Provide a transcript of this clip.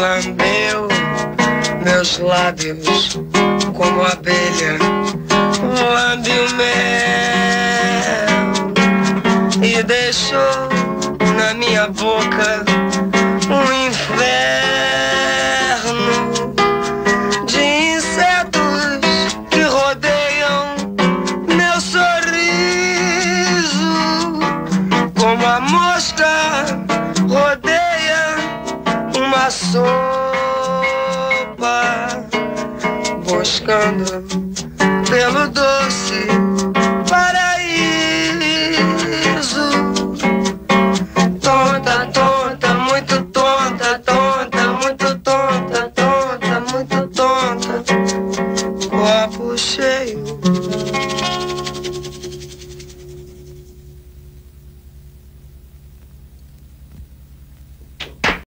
lambeu meus lábios como abelha lambe o mel e deixou na minha boca um inferno de insetos que rodeiam meu sorriso, como a mosca rodeia uma sopa, buscando pelo doce